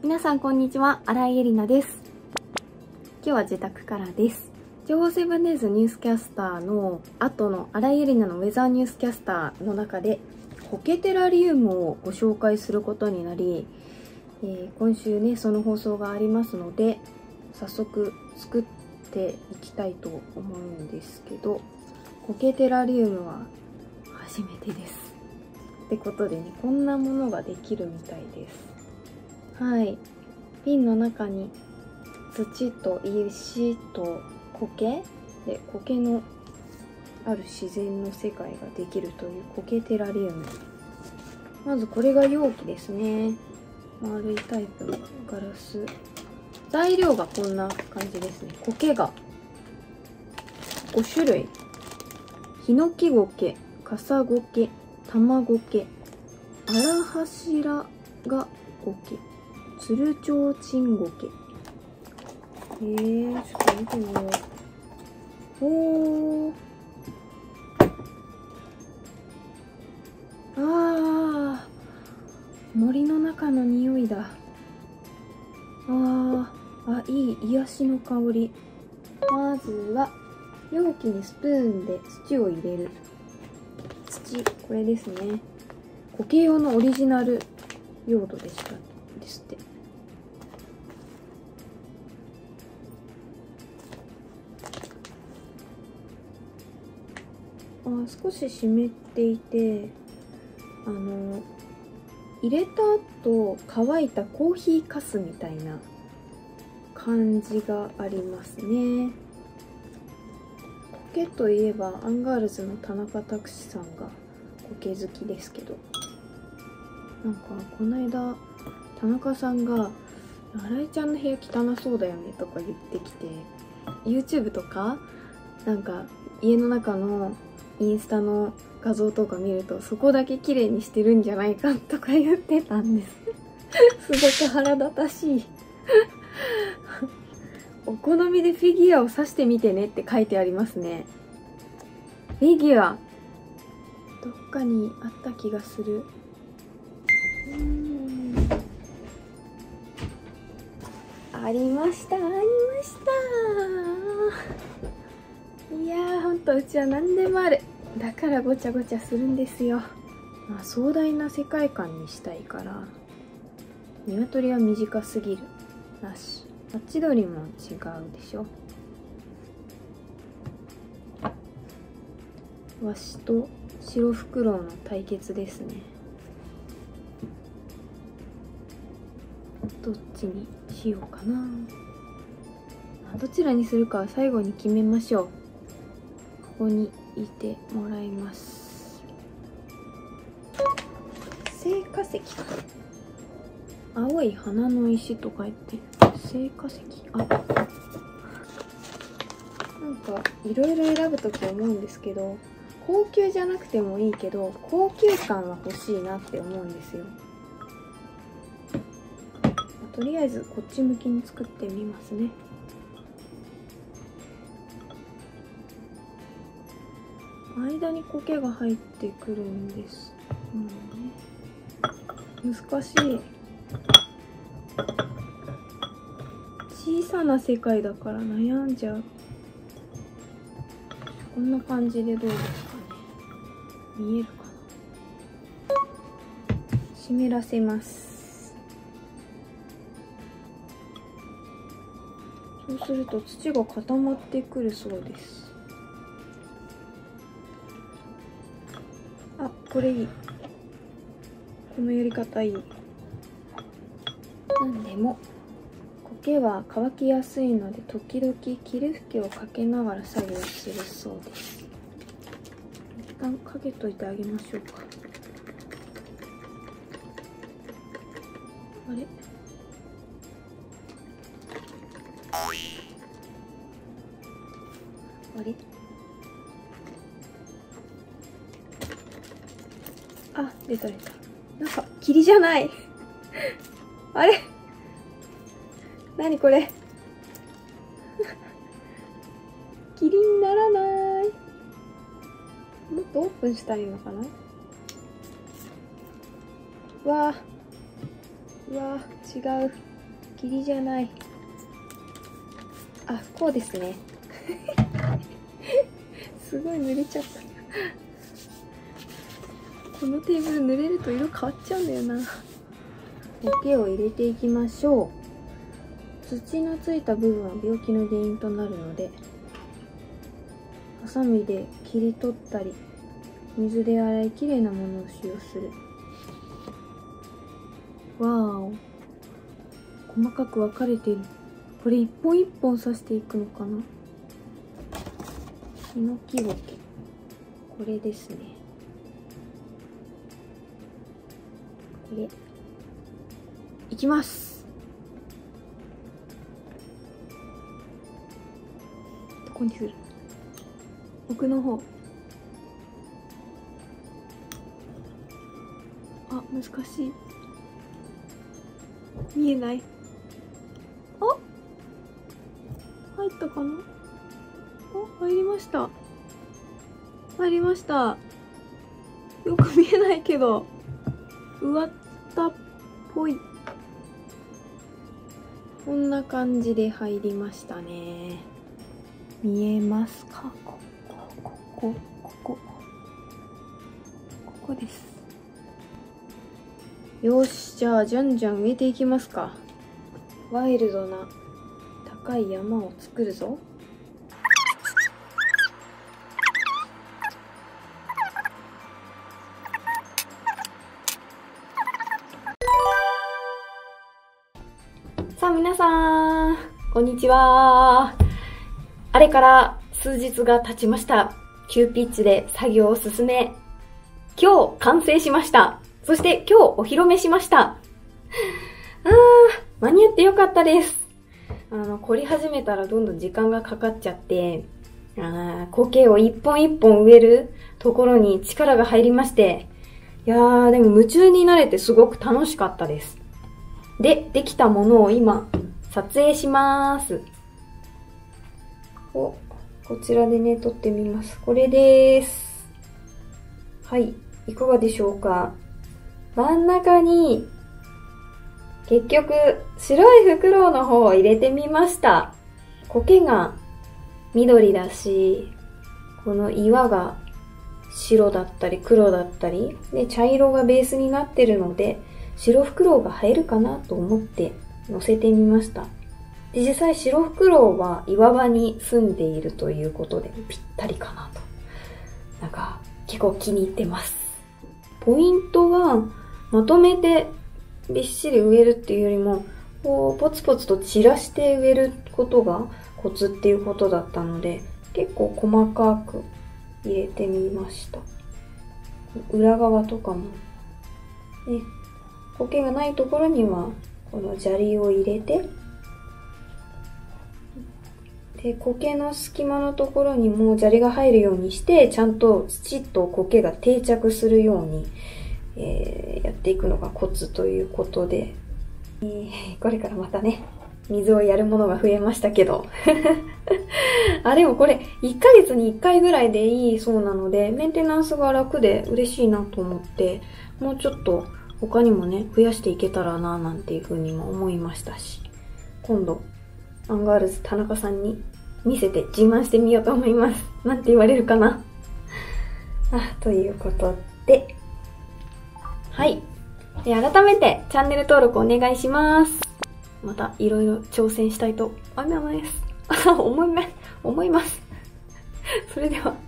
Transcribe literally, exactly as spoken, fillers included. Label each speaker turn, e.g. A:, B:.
A: 皆さんこんにちは、新井恵里奈です。今日は自宅からです。情報セブンデイズニュースキャスターの後の新井恵里奈のウェザーニュースキャスターの中で苔テラリウムをご紹介することになり、えー、今週ねその放送がありますので早速作っていきたいと思うんですけど、苔テラリウムは初めてです。ってことでね、こんなものができるみたいです。はい、瓶の中に土と石と苔で、苔のある自然の世界ができるという苔テラリウム。まずこれが容器ですね。丸いタイプのガラス。材料がこんな感じですね。苔がご種類。ヒノキ苔、カサ苔、玉苔、アラハシラガ苔、ツルチョウチン苔。えー、ちょっと見てみよう。おー。あー、森の中の匂いだ。あー、あ、いい癒しの香り。まずは、容器にスプーンで土を入れる。土、これですね。苔用のオリジナル用土でしたですって。あ、少し湿っていて、あの入れた後乾いたコーヒーかすみたいな感じがありますね。苔といえばアンガールズの田中卓志さんが苔好きですけど、なんかこの間田中さんが「新井ちゃんの部屋汚そうだよね」とか言ってきて、 YouTube とかなんか家の中のインスタの画像とか見ると、そこだけ綺麗にしてるんじゃないかとか言ってたんですすごく腹立たしいお好みでフィギュアを刺してみてねって書いてありますね。フィギュアどっかにあった気がする。うーん、ありましたありました。いやー、ほんとうちは何でもある。だからごちゃごちゃするんですよ。まあ壮大な世界観にしたいから。鶏は短すぎるなし。あっち鳥も違うでしょ。ワシと白フクロウの対決ですね。どっちにしようかな。どちらにするかは最後に決めましょう。ここにいてもらいます。聖火石、青い花の石と書いて聖火石。あ、なんかいろいろ選ぶとき思うんですけど、高級じゃなくてもいいけど高級感は欲しいなって思うんですよ。とりあえずこっち向きに作ってみますね。間に苔が入ってくるんです、うん、難しい。小さな世界だから悩んじゃう。こんな感じでどうですかね。見えるかな。湿らせます。そうすると土が固まってくるそうです。あ、これいい。このやり方いい。なんでも苔は乾きやすいので時々霧吹きをかけながら作業するそうです。一旦かけといてあげましょうか。あれ、あれ、あ、出た出た。なんか霧じゃないあれ、なにこれ霧にならない。もっとオープンしたらいいのかな。うわー、うわー、違う。 霧じゃない。あ、こうですね。すごい濡れちゃった。このテーブル濡れると色変わっちゃうんだよな。苔を入れていきましょう。土のついた部分は病気の原因となるので、ハサミで切り取ったり、水で洗いきれいなものを使用する。わーお、細かく分かれてる。これ一本一本刺していくのかな。ヒノキゴケ、これですね。これいきます。どこにする？奥の方。あ、難しい。見えない。あ、入ったかな。あ、入りました。入りました。よく見えないけど上っ田っぽい。こんな感じで入りましたね。見えますか？ここここここここです。よし、じゃあじゃんじゃん植えていきますか。ワイルドな高い山を作るぞ。さあ皆さん、こんにちは。あれから数日が経ちました。急ピッチで作業を進め、今日完成しました。そして今日お披露目しました。あー、間に合ってよかったです。あの、凝り始めたらどんどん時間がかかっちゃって、あー、苔を一本一本植えるところに力が入りまして、いやー、でも夢中になれてすごく楽しかったです。で、できたものを今、撮影します。お、こちらでね、撮ってみます。これです。はい、いかがでしょうか。真ん中に、結局、白いフクロウの方を入れてみました。苔が緑だし、この岩が白だったり黒だったり、で、茶色がベースになってるので、白フクロウが映えるかなと思って乗せてみました。で、実際白フクロウは岩場に住んでいるということでぴったりかなと。なんか結構気に入ってます。ポイントはまとめてびっしり植えるっていうよりも、こうポツポツと散らして植えることがコツっていうことだったので、結構細かく入れてみました。裏側とかもね、苔がないところにはこの砂利を入れて、で、苔の隙間のところにも砂利が入るようにして、ちゃんと土と苔が定着するように、えー、やっていくのがコツということで、えー、これからまたね、水をやるものが増えましたけど。あ、でもこれいっかげつにいっかいぐらいでいいそうなので、メンテナンスが楽で嬉しいなと思って、もうちょっと他にもね、増やしていけたらななんていう風にも思いましたし、今度、アンガールズ田中さんに見せて自慢してみようと思います。なんて言われるかな。あ、ということで、はい。で、改めてチャンネル登録お願いします。またいろいろ挑戦したいと思います。思います。思います。それでは。